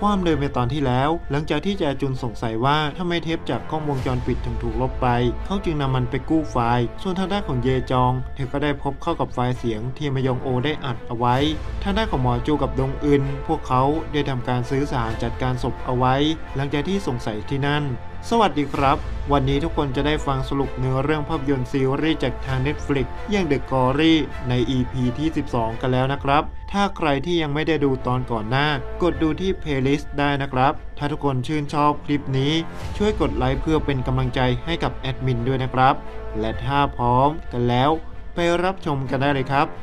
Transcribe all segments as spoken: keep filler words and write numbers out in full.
ว่าดำเนินไปตอนที่แล้วหลังจากที่แจจุนสงสัยว่าทำไมเทปจากกล้องวงจรปิดถึงถูกลบไปเขาจึงนำมันไปกู้ไฟล์ส่วนทางด้านของเยจองเธอก็ได้พบเข้ากับไฟล์เสียงที่มยองโอได้อัดเอาไว้ทางด้านของหมอจูกับดงอึนพวกเขาได้ทำการซื้อสารจัดการศพเอาไว้หลังจากที่สงสัยที่นั่นสวัสดีครับวันนี้ทุกคนจะได้ฟังสรุปเนื้อเรื่องภาพยนตร์ซีรีส์จากทาง Netflix อย่าง The Glory ใน อี พี ที่สิบสองกันแล้วนะครับถ้าใครที่ยังไม่ได้ดูตอนก่อนหน้ากดดูที่ Playlist ได้นะครับถ้าทุกคนชื่นชอบคลิปนี้ช่วยกดไลค์เพื่อเป็นกำลังใจให้กับแอดมินด้วยนะครับและถ้าพร้อมกันแล้วไปรับชมกันได้เลยครับ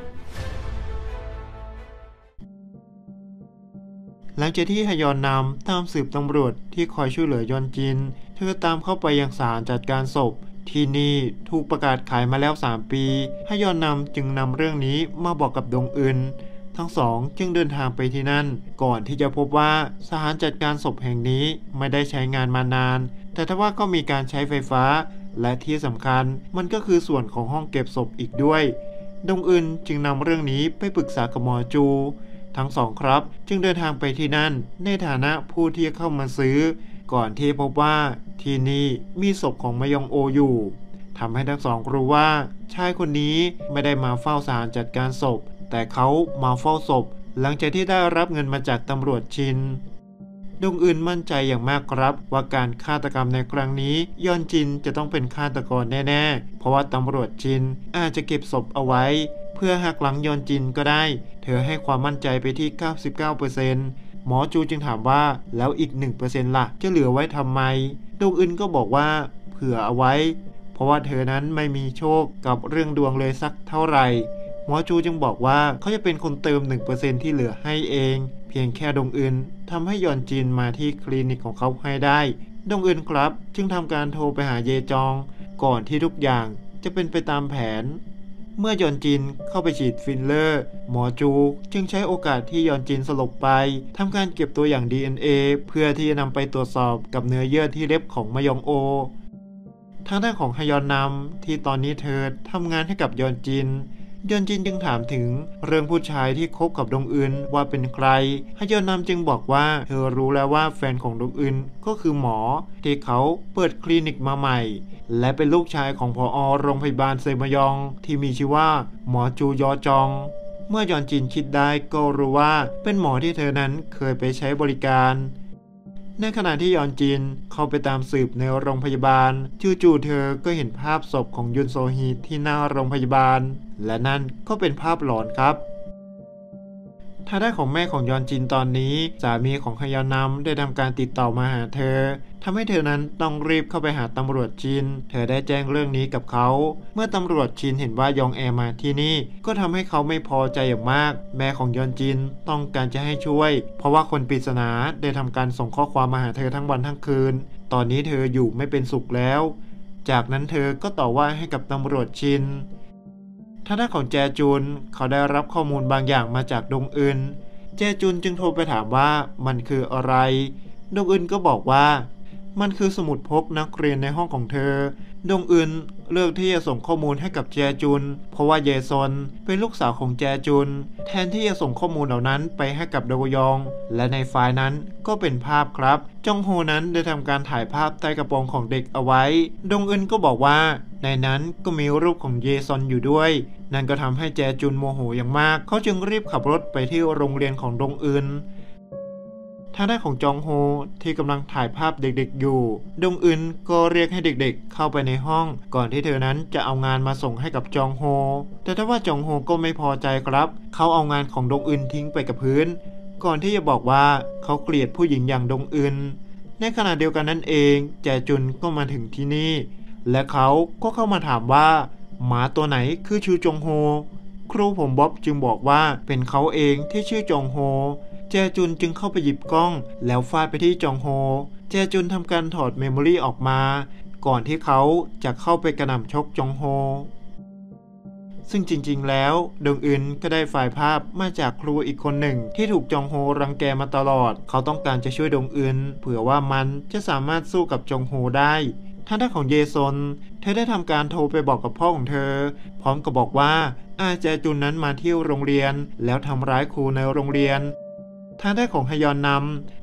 หลังจากที่ฮยอนนำตามสืบตำรวจที่คอยช่วยเหลือยอนจินเธอตามเข้าไปยังศาลจัดการศพที่นี่ถูกประกาศขายมาแล้วสามปีฮยอนนำจึงนำเรื่องนี้มาบอกกับดงอึนทั้งสองจึงเดินทางไปที่นั่นก่อนที่จะพบว่าศาลจัดการศพแห่งนี้ไม่ได้ใช้งานมานานแต่ทว่าก็มีการใช้ไฟฟ้าและที่สำคัญมันก็คือส่วนของห้องเก็บศพอีกด้วยดงอึนจึงนำเรื่องนี้ไปปรึกษากับหมอจูทั้งสองครับจึงเดินทางไปที่นั่นในฐานะผู้ที่เข้ามาซื้อก่อนที่พบว่าที่นี่มีศพของมยองโออยู่ทำให้ทั้งสองรู้ว่าชายคนนี้ไม่ได้มาเฝ้าศาลจัดการศพแต่เขามาเฝ้าศพหลังจากที่ได้รับเงินมาจากตำรวจชินดงอึนมั่นใจอย่างมากครับว่าการฆาตกรรมในครั้งนี้ยอนจินจะต้องเป็นฆาตกรแน่ๆเพราะว่าตำรวจชินอาจจะเก็บศพเอาไว้เพื่อหักหลังยอนจินก็ได้เธอให้ความมั่นใจไปที่ เก้าสิบเก้าเปอร์เซ็นต์ หมอจูจึงถามว่าแล้วอีก หนึ่งเปอร์เซ็นต์ ล่ะจะเหลือไว้ทำไมดงอึนก็บอกว่าเผื่อเอาไว้เพราะว่าเธอนั้นไม่มีโชคกับเรื่องดวงเลยสักเท่าไหร่หมอจูจึงบอกว่าเขาจะเป็นคนเติม หนึ่งเปอร์เซ็นต์ ที่เหลือให้เองเพียงแค่ดงอึนทำให้ยอนจินมาที่คลินิกของเขาให้ได้ดงอึนครับจึงทำการโทรไปหาเยจองก่อนที่ทุกอย่างจะเป็นไปตามแผนเมื่อยอนจินเข้าไปฉีดฟิลเลอร์หมอจูจึงใช้โอกาสที่ยอนจินสลบไปทำการเก็บตัวอย่าง ดี เอ็น เอ เพื่อที่จะนำไปตรวจสอบกับเนื้อเยื่อที่เล็บของมยองโอทางด้านของฮยอนนำที่ตอนนี้เธอทำงานให้กับยอนจินยอนจินจึงถามถึงเรื่องผู้ชายที่คบกับดงอึนว่าเป็นใครฮยอนนำจึงบอกว่าเธอรู้แล้วว่าแฟนของดงอึนก็คือหมอที่เขาเปิดคลินิกมาใหม่และเป็นลูกชายของผอ.โรงพยาบาลเซมยองที่มีชื่อว่าหมอจูยอจองเมื่อยอนจินคิดได้ก็รู้ว่าเป็นหมอที่เธอนั้นเคยไปใช้บริการในขณะที่ยอนจินเข้าไปตามสืบในโรงพยาบาลจู่ๆเธอก็เห็นภาพศพของยุนโซฮีที่หน้าโรงพยาบาลและนั่นก็เป็นภาพหลอนครับทางด้านของแม่ของยอนจินตอนนี้สามีของฮยอนนำได้ทำการติดต่อมาหาเธอทำให้เธอนั้นต้องรีบเข้าไปหาตำรวจชินเธอได้แจ้งเรื่องนี้กับเขาเมื่อตำรวจชินเห็นว่ายองแอมาที่นี่ก็ทำให้เขาไม่พอใจอย่างมากแม่ของยอนจินต้องการจะให้ช่วยเพราะว่าคนปริศนาได้ทำการส่งข้อความมาหาเธอทั้งวันทั้งคืนตอนนี้เธออยู่ไม่เป็นสุขแล้วจากนั้นเธอก็ต่อว่าให้กับตำรวจชินทางด้านของแจจุนเขาได้รับข้อมูลบางอย่างมาจากดงอึนแจจุนจึงโทรไปถามว่ามันคืออะไรดงอึนก็บอกว่ามันคือสมุดพกนักเรียนในห้องของเธอดงอึนเลือกที่จะส่งข้อมูลให้กับแจจุนเพราะว่าเยซอนเป็นลูกสาวของแจจุนแทนที่จะส่งข้อมูลเหล่านั้นไปให้กับโดยองและในไฟล์นั้นก็เป็นภาพครับจงโฮนั้นได้ทำการถ่ายภาพใต้กระโปรงของเด็กเอาไว้ดงอึนก็บอกว่าในนั้นก็มีรูปของเยซอนอยู่ด้วยนั่นก็ทำให้แจจุนโมโหอย่างมากเขาจึงรีบขับรถไปที่โรงเรียนของดงอึนทางด้านของจองโฮที่กำลังถ่ายภาพเด็กๆอยู่ดงอึนก็เรียกให้เด็กๆเข้าไปในห้องก่อนที่เธอนั้นจะเอางานมาส่งให้กับจองโฮแต่ถ้าว่าจองโฮก็ไม่พอใจครับเขาเอางานของดงอึนทิ้งไปกับพื้นก่อนที่จะบอกว่าเขาเกลียดผู้หญิงอย่างดงอึนในขณะเดียวกันนั่นเองแจจุนก็มาถึงที่นี่และเขาก็เข้ามาถามว่าหมาตัวไหนคือชื่อจงโฮครูผมบ๊อบจึงบอกว่าเป็นเขาเองที่ชื่อจงโฮแจจุนจึงเข้าไปหยิบกล้องแล้วฟาดไปที่จองโฮแจจุนทำการถอดเมมโมรี่ออกมาก่อนที่เขาจะเข้าไปกระหน่ำชกจองโฮซึ่งจริงๆแล้วดงอึนก็ได้ไฟล์ภาพมาจากครูอีกคนหนึ่งที่ถูกจองโฮรังแกมาตลอดเขาต้องการจะช่วยดงอึนเผื่อว่ามันจะสามารถสู้กับจองโฮได้ทางด้านของเยซอนเธอได้ทำการโทรไปบอกกับพ่อของเธอพร้อมกับบอกว่าอาแจจุนนั้นมาเที่ยวโรงเรียนแล้วทำร้ายครูในโรงเรียนทางด้านของฮยอนนำ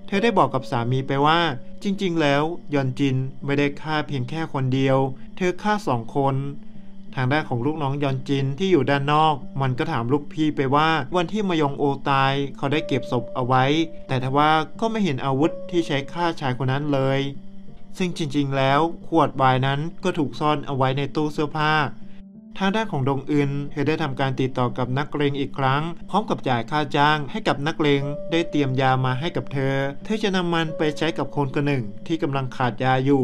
เธอได้บอกกับสามีไปว่าจริงๆแล้วยอนจินไม่ได้ฆ่าเพียงแค่คนเดียวเธอฆ่าสองคนทางด้านของลูกน้องยอนจินที่อยู่ด้านนอกมันก็ถามลูกพี่ไปว่าวันที่มายองโอตายเขาได้เก็บศพเอาไว้แต่ทว่าก็ไม่เห็นอาวุธที่ใช้ฆ่าชายคนนั้นเลยซึ่งจริงๆแล้วขวดไวน์นั้นก็ถูกซ่อนเอาไว้ในตู้เสื้อผ้าทางด้านของดงอึนเธอได้ทำการติดต่อกับนักเลงอีกครั้งพร้อมกับจ่ายค่าจ้างให้กับนักเลงได้เตรียมยามาให้กับเธอเธอจะนำมันไปใช้กับคนคนหนึ่งที่กำลังขาดยาอยู่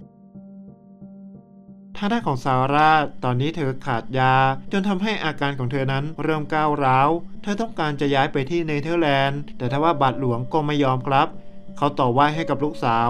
ทางด้านของซาร่าตอนนี้เธอขาดยาจนทำให้อาการของเธอนั้นเริ่มก้าวร้าวเธอต้องการจะย้ายไปที่เนเธอร์แลนด์แต่ทว่าบาทหลวงก็ไม่ยอมครับเขาต่อว่าให้กับลูกสาว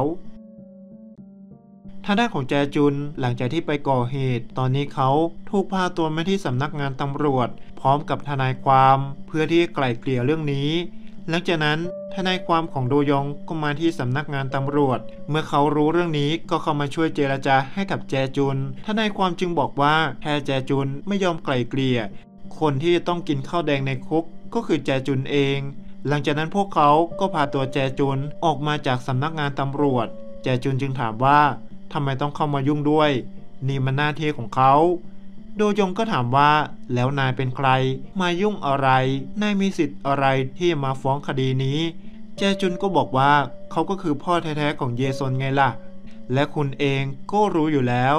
ทางด้านของแจจุนหลังจากที่ไปก่อเหตุตอนนี้เขาถูกพาตัวมาที่สำนักงานตำรวจพร้อมกับทนายความเพื่อที่จะไกล่เกลี่ยเรื่องนี้หลังจากนั้นทนายความของโดยองก็มาที่สำนักงานตำรวจเมื่อเขารู้เรื่องนี้ก็เข้ามาช่วยเจรจาให้กับแจจุนทนายความจึงบอกว่าแค่แจจุนไม่ยอมไกล่เกลี่ยคนที่จะต้องกินข้าวแดงในคุกก็คือแจจุนเองหลังจากนั้นพวกเขาก็พาตัวแจจุนออกมาจากสำนักงานตำรวจแจจุนจึงถามว่าทำไมต้องเข้ามายุ่งด้วยนี่มันหน้าที่ของเขาโดยองก็ถามว่าแล้วนายเป็นใครมายุ่งอะไรนายมีสิทธิ์อะไรที่จะมาฟ้องคดีนี้แจจุนก็บอกว่าเขาก็คือพ่อแท้ๆของเยซนไงล่ะและคุณเองก็รู้อยู่แล้ว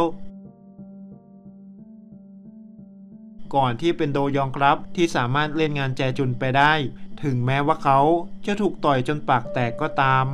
ก่อนที่เป็นโดยองครับที่สามารถเล่นงานแจจุนไปได้ถึงแม้ว่าเขาจะถูกต่อยจนปากแตกก็ตาม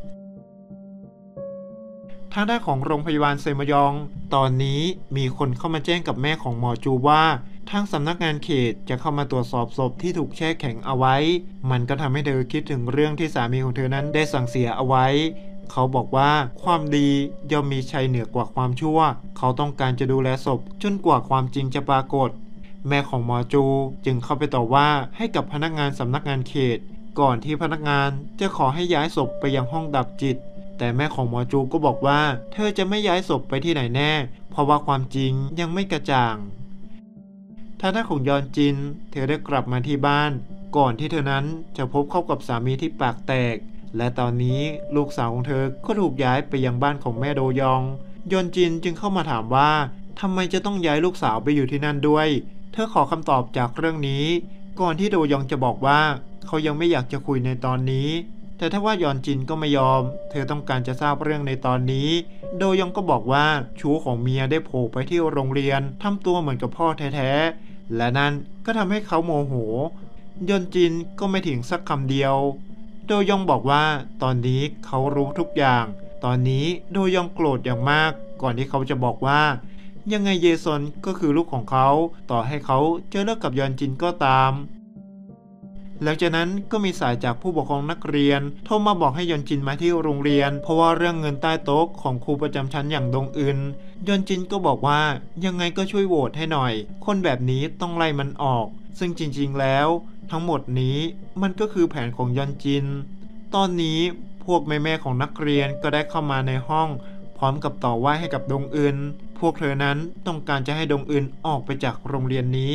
ทางด้านของโรงพยาบาลเซมยองตอนนี้มีคนเข้ามาแจ้งกับแม่ของหมอจูว่าทางสำนักงานเขตจะเข้ามาตรวจสอบศพที่ถูกแช่แข็งเอาไว้มันก็ทำให้เธอคิดถึงเรื่องที่สามีของเธอนั้นได้สั่งเสียเอาไว้เขาบอกว่าความดีย่อมมีชัยเหนือกว่าความชั่วเขาต้องการจะดูแลศพจนกว่าความจริงจะปรากฏแม่ของหมอจูจึงเข้าไปต่อว่าให้กับพนักงานสำนักงานเขตก่อนที่พนักงานจะขอให้ย้ายศพไปยังห้องดับจิตแต่แม่ของหมอจูก็บอกว่าเธอจะไม่ย้ายศพไปที่ไหนแน่เพราะว่าความจริงยังไม่กระจ่างทางด้านของยอนจินเธอได้กลับมาที่บ้านก่อนที่เธอนั้นจะพบเข้ากับสามีที่ปากแตกและตอนนี้ลูกสาวของเธอก็ถูกย้ายไปยังบ้านของแม่โดยองยอนจินจึงเข้ามาถามว่าทำไมจะต้องย้ายลูกสาวไปอยู่ที่นั่นด้วยเธอขอคำตอบจากเรื่องนี้ก่อนที่โดยองจะบอกว่าเขายังไม่อยากจะคุยในตอนนี้แต่ถ้าว่ายอนจินก็ไม่ยอมเธอต้องการจะทราบเรื่องในตอนนี้โดยองก็บอกว่าชู้ของเมียได้โผล่ไปที่โรงเรียนทำตัวเหมือนกับพ่อแท้ๆและนั่นก็ทำให้เขาโมโหยอนจินก็ไม่ถึงสักคำเดียวโดยองบอกว่าตอนนี้เขารู้ทุกอย่างตอนนี้โดยองโกรธอย่างมากก่อนที่เขาจะบอกว่ายังไงเยซอนก็คือลูกของเขาต่อให้เขาจะเลิกกับยอนจินก็ตามหลังจากนั้นก็มีสายจากผู้ปกครองนักเรียนโทรมาบอกให้ยอนจินมาที่โรงเรียนเพราะว่าเรื่องเงินใต้โต๊ะของครูประจำชั้นอย่างดงอึนยอนจินก็บอกว่ายังไงก็ช่วยโหวตให้หน่อยคนแบบนี้ต้องไล่มันออกซึ่งจริงๆแล้วทั้งหมดนี้มันก็คือแผนของยอนจินตอนนี้พวกแม่ๆของนักเรียนก็ได้เข้ามาในห้องพร้อมกับต่อว่าให้กับดงอึนพวกเธอนั้นต้องการจะให้ดงอึนออกไปจากโรงเรียนนี้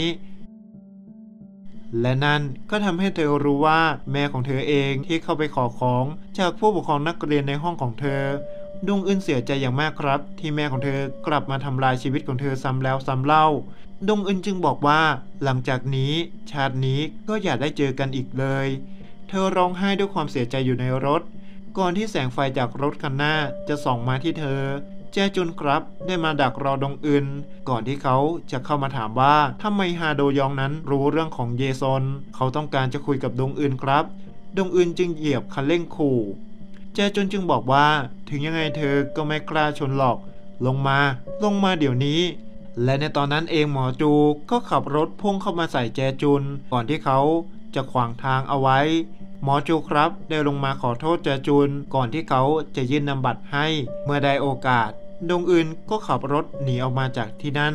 และนั่นก็ทำให้เธอรู้ว่าแม่ของเธอเองที่เข้าไปขอของจากผู้ปกครองนักเรียนในห้องของเธอดงอึนเสียใจอย่างมากครับที่แม่ของเธอกลับมาทำลายชีวิตของเธอซ้ำแล้วซ้ำเล่าดงอึนจึงบอกว่าหลังจากนี้ชาตินี้ก็อย่าได้เจอกันอีกเลยเธอร้องไห้ด้วยความเสียใจอยู่ในรถก่อนที่แสงไฟจากรถคันหน้าจะส่องมาที่เธอแจจุนครับได้มาดักรอดงอึนก่อนที่เขาจะเข้ามาถามว่าทำไมฮาโดยองนั้นรู้เรื่องของเยซอนเขาต้องการจะคุยกับดงอึนครับดงอึนจึงเหยียบคันเร่งขู่แจจุนจึงบอกว่าถึงยังไงเธอก็ไม่กล้าชนหรอกลงมาลงมาเดี๋ยวนี้และในตอนนั้นเองหมอจูก็ขับรถพุ่งเข้ามาใส่แจจุนก่อนที่เขาจะขวางทางเอาไว้หมอจูครับได้ลงมาขอโทษแจจุนก่อนที่เขาจะยื่นนามบัตรให้เมื่อได้โอกาสดงอึนก็ขับรถหนีออกมาจากที่นั่น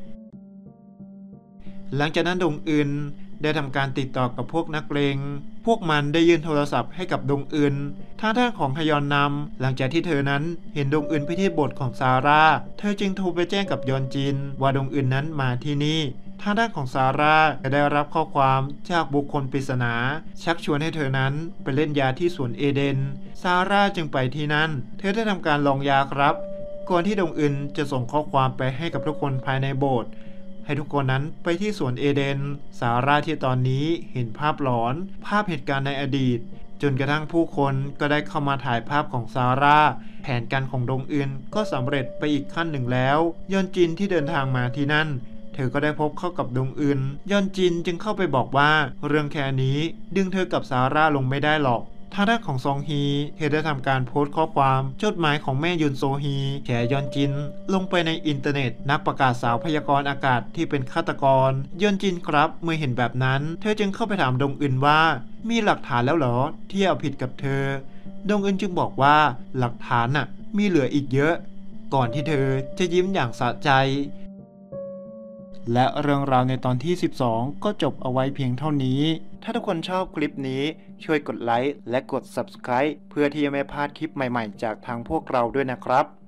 หลังจากนั้นดงอึนได้ทำการติดต่อกับพวกนักเลงพวกมันได้ยื่นโทรศัพท์ให้กับดงอึนทางด้านของฮยอนนำหลังจากที่เธอนั้นเห็นดงอึนไปที่โบสถ์ของซาร่าเธอจึงโทรไปแจ้งกับยอนจินว่าดงอึนนั้นมาที่นี่ททางด้านของซาร่าได้รับข้อความจากบุคคลปริศนาชักชวนให้เธอนั้นไปเล่นยาที่สวนเอเดนซาร่าจึงไปที่นั่นเธอได้ทำการลองยาครับก่อนที่ดงอึนจะส่งข้อความไปให้กับทุกคนภายในโบสถ์ให้ทุกคนนั้นไปที่สวนเอเดนซาร่าที่ตอนนี้เห็นภาพหลอนภาพเหตุการณ์ในอดีตจนกระทั่งผู้คนก็ได้เข้ามาถ่ายภาพของซาร่าแผนการของดงอึนก็สำเร็จไปอีกขั้นหนึ่งแล้วยอนจินที่เดินทางมาที่นั่นเธอก็ได้พบเข้ากับดงอึนยอนจินจึงเข้าไปบอกว่าเรื่องแค่นี้ดึงเธอกับซาร่าลงไม่ได้หรอกทางด้านของซองฮีเธอได้ทำการโพสต์ข้อความจดหมายของแม่ยุนโซฮีแฉยอนจินลงไปในอินเทอร์เน็ตนักประกาศสาวพยากรณ์อากาศที่เป็นฆาตกรยอนจินครับเมื่อเห็นแบบนั้นเธอจึงเข้าไปถามดงอึนว่ามีหลักฐานแล้วเหรอที่เอาผิดกับเธอดงอึนจึงบอกว่าหลักฐานน่ะมีเหลืออีกเยอะก่อนที่เธอจะยิ้มอย่างสะใจและเรื่องราวในตอนที่สิบสองก็จบเอาไว้เพียงเท่านี้ถ้าทุกคนชอบคลิปนี้ช่วยกดไลค์และกด ซับสไครบ์ เพื่อที่จะไม่พลาดคลิปใหม่ๆจากทางพวกเราด้วยนะครับ